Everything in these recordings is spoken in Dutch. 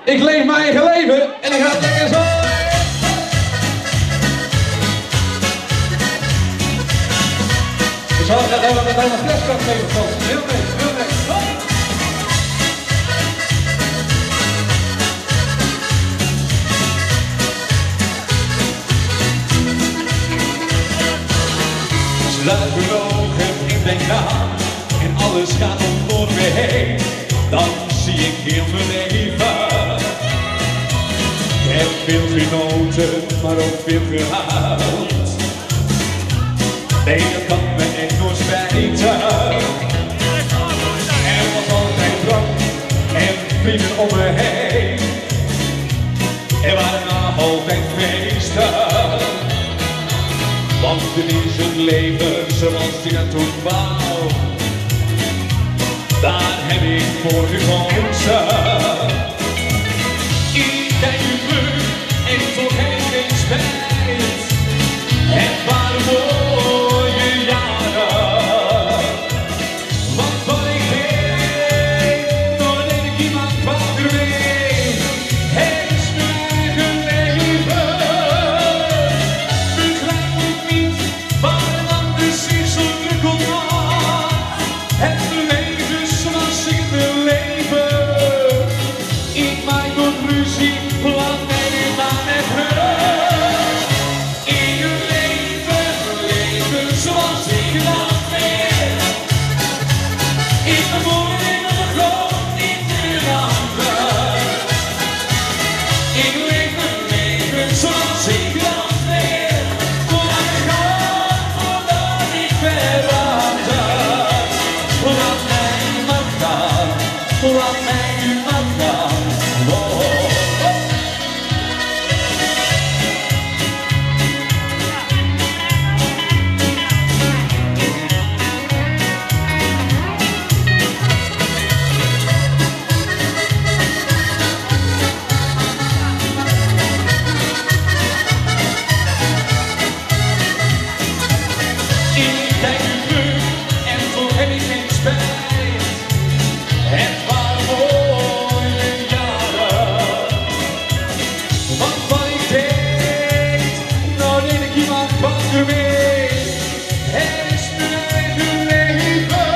Ik leef mijn eigen leven en ik ga het lekker zo. Dus we hebben er nog fleskant mee gevallen. Heel mee, heel mee. Sluit mijn ogen, ik denk aan en alles gaat om me heen. Dan zie ik heel mijn leven. Ik heb veel genoten, maar ook veel gehaald. Nee, dat kan me echt nooit spijten. Er was altijd drank en vrienden om me heen. Er waren altijd feesten. Want het is een leven zoals je dat toen wou. Daar heb ik voor gekozen. Ik kijk nu terug en toch heb ik geen spijt. Het waren mooie jaren. Want wat ik deed, nooit deed ik iemand van ermee. Het is mijn eigen leven. Begrijp ik niet waar een ander zich zo druk om maakt. Het leven zoals ik wil leven. Ik maak tot ruzie, laat mij nu maar met rust. Ik leven zoals ik dat wil. Ik ben mooi en ik geloof niet in een ander. Ik leef mijn leven zoals ik dat wil. Laat me gaan voordat ik verander. Laat mij maar gaan, laat mij nu maar gaan. Oh. Ik kijk nu terug en toch heb ik geen spijt. Het waren mooie jaren. Want wat ik deed, nou deed ik iemand van mee. Het is mijn eigen leven.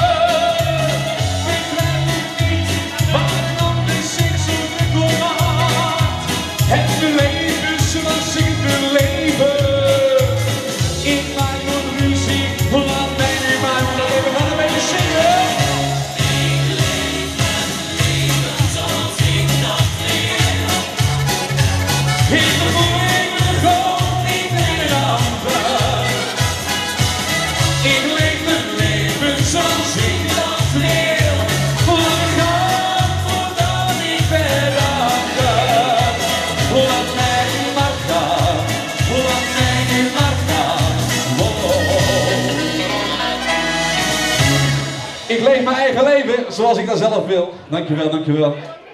Begrijp ik niet waar een ander zich zo druk om maakt. Het leven zoals ik wil leven. Ik maak nooit ruzie, laat mij nu maar leven. We gaan een beetje zingen. Ik leef mijn leven zoals ik dat wil. Ik ben mooi, ik ben gewoon niet in een ander. Ik leef mijn leven zoals ik dat wil. Laat me gaan voordat ik verander. Laat mij nu maar gaan, laat mij nu maar gaan. Ik leef mijn eigen leven zoals ik dat zelf wil. Dankjewel, dankjewel.